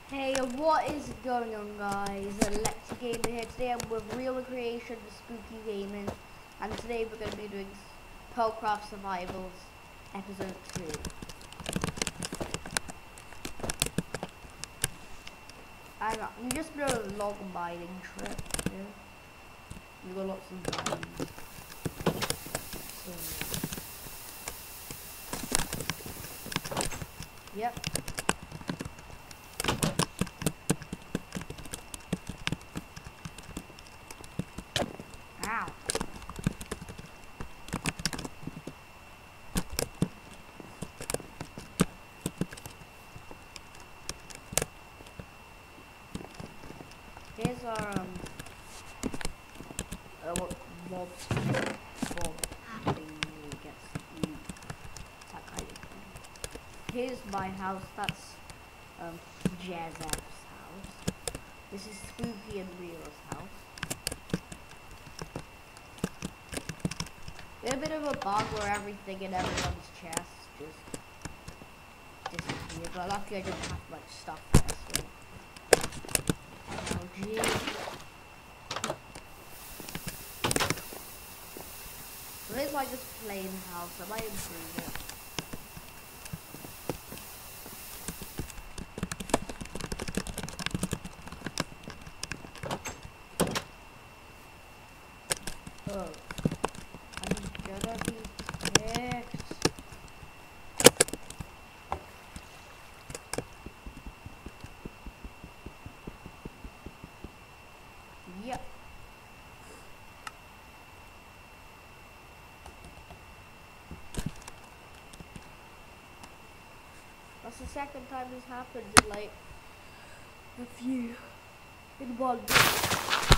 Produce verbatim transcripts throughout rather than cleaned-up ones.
Hey, what is going on, guys? Alexa Gamer here. Today I'm with Real Creation, Spooky Gaming, and today we're going to be doing PearlCraft Survivals Episode two. And we just did a log mining trip. Yeah? We got lots of mines. So, yep. Ow. Here's our um uh, what mobs mob thing gets eat. That kind of thing. Here's my house. That's um Jazef's house. This is Spooky and Real's house. We had a bit of a bug where everything in everyone's chest just disappeared, but luckily I didn't have much stuff there, so. Oh gee. So this is like this plain house, I might improve it. Oh. I'm gonna be kicked. Yep. That's the second time this happened in like a few in one day.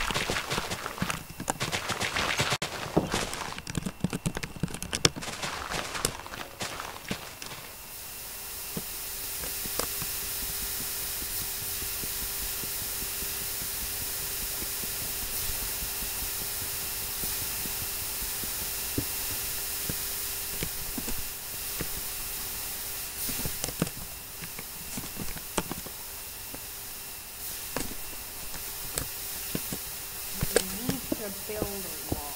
To build a wall.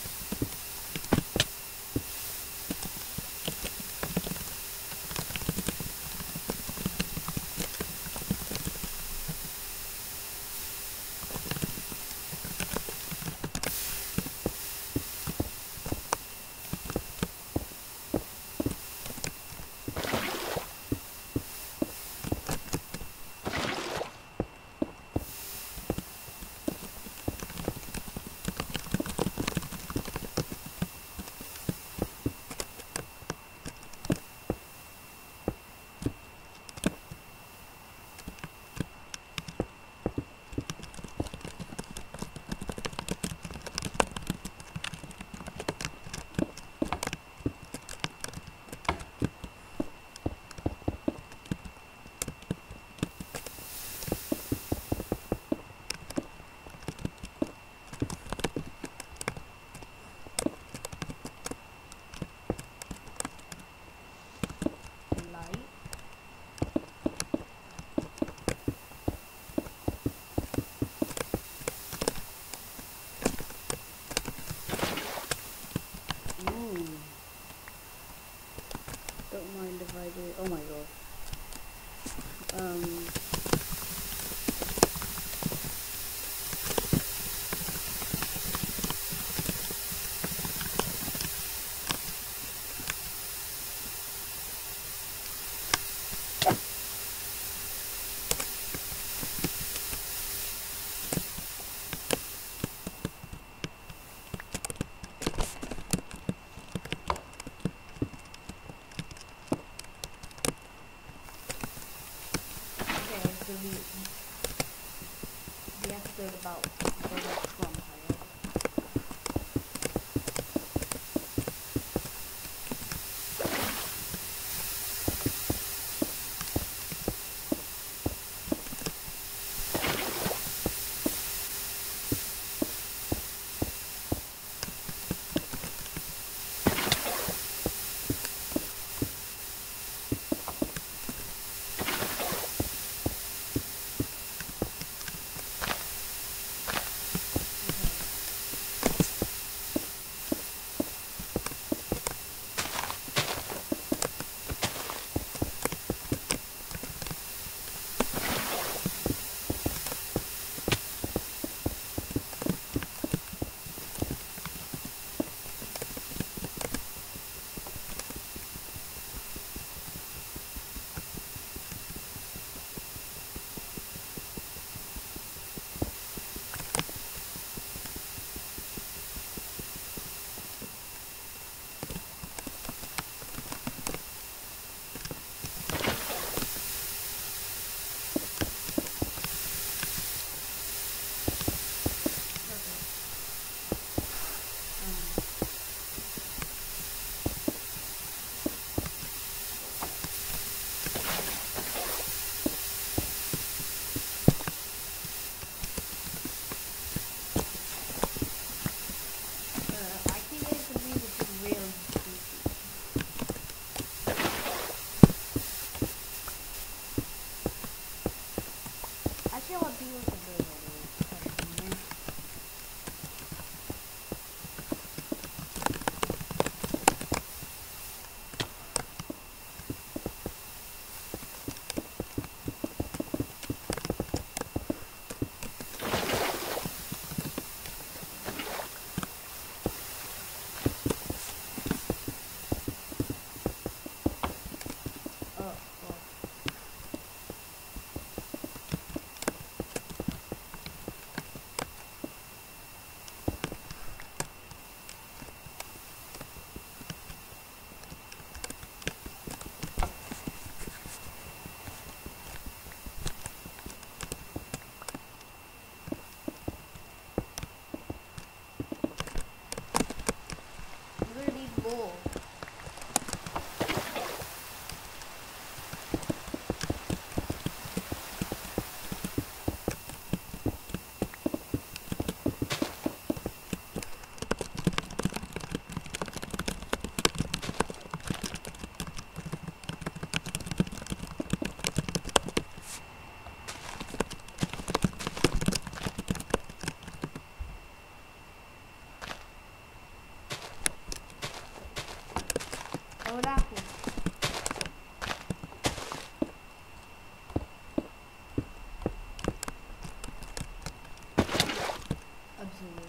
Don't mind if I do. Oh my god. Um. The, the episode about Donald Trump, I guess. see what deals are good over there. Wool. Old apple. Absolutely.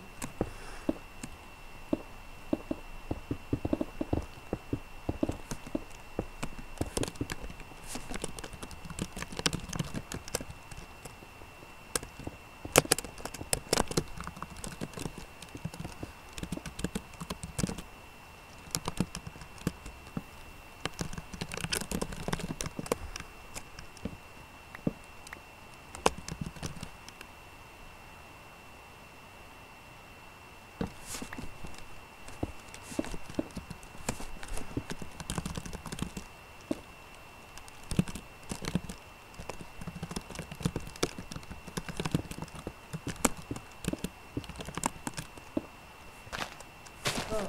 Oh.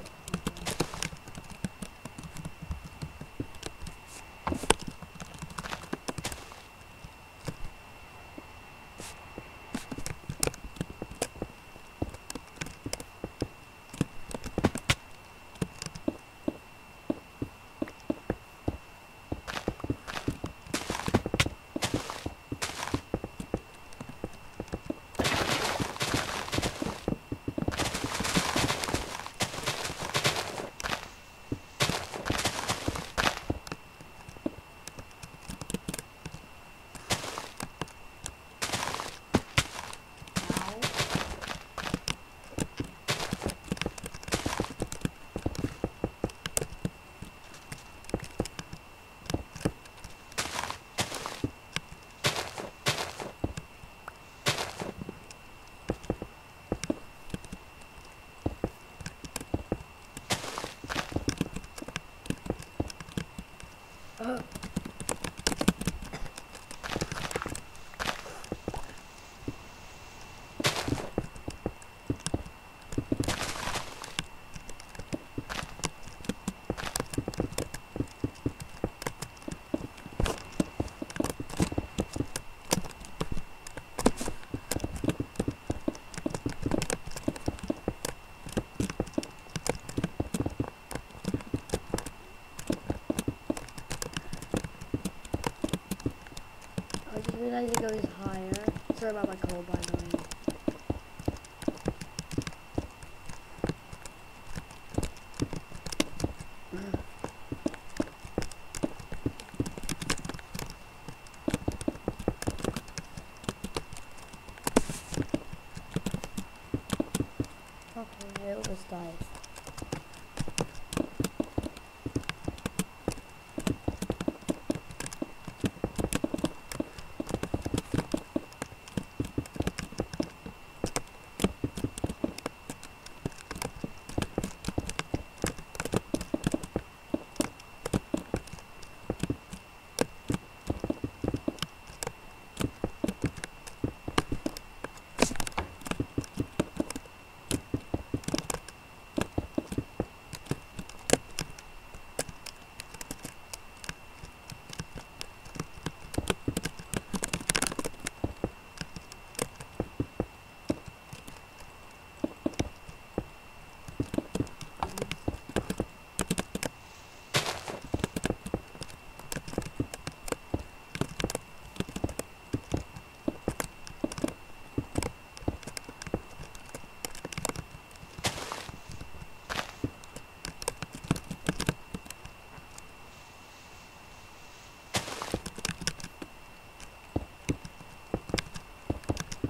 Oh. I just realized it goes higher. Sorry about my cold, by the way. Okay, it was died.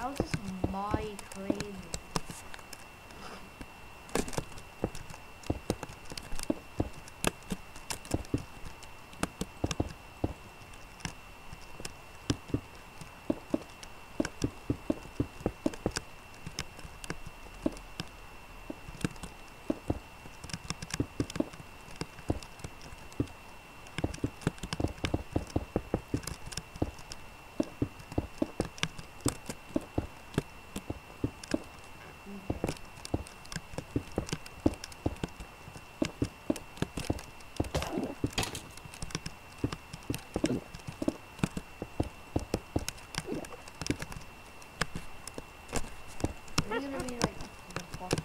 How's this my claim? Are you gonna be like the bottom?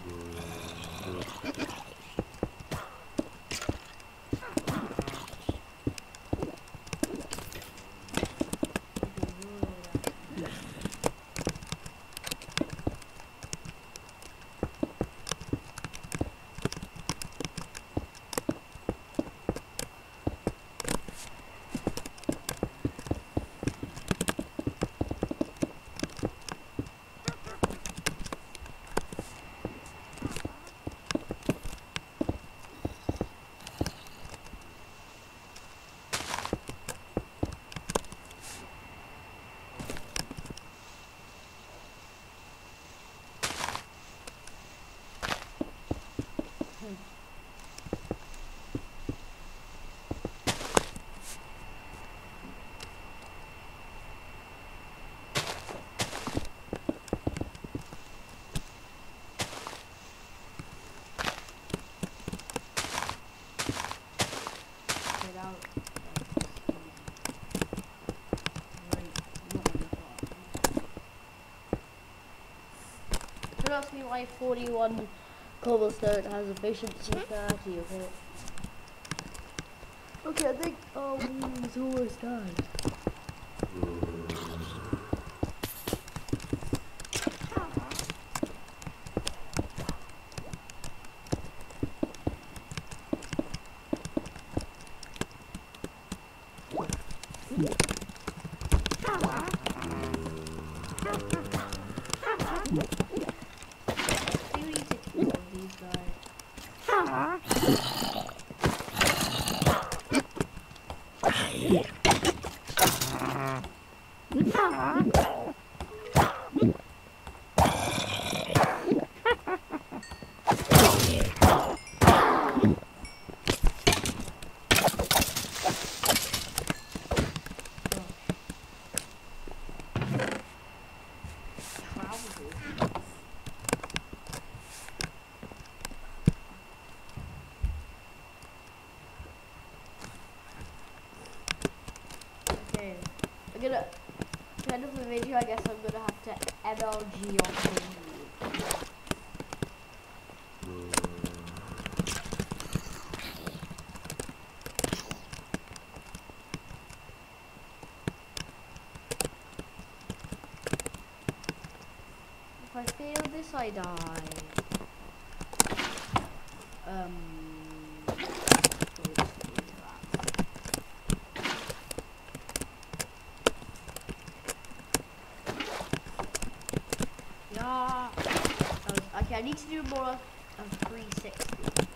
Don't ask me why forty-one cobblestone has efficiency thirty, okay? Okay, I think, oh, it's almost done. I'm gonna, to end of the video, I guess I'm gonna have to M L G on the If I fail this, I die. Um. Yeah. Okay, I need to do more of three sixty.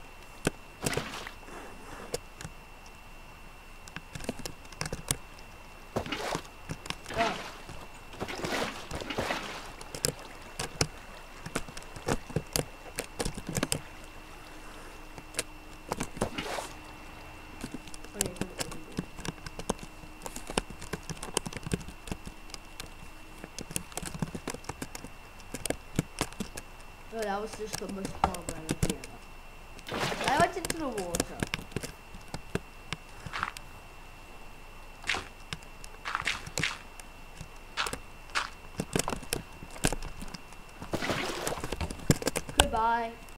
Oh, that was just the most horrible energy ever. I went into the water. Goodbye.